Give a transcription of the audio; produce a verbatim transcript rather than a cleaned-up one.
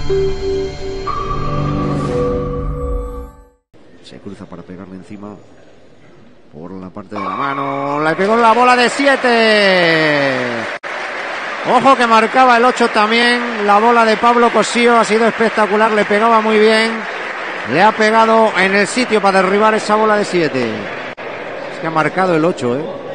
Se cruza para pegarle encima por la parte de la mano. Le pegó la bola de siete. Ojo que marcaba el ocho también. La bola de Pablo Cosío ha sido espectacular. Le pegaba muy bien. Le ha pegado en el sitio para derribar esa bola de siete. Es que ha marcado el ocho, ¿eh?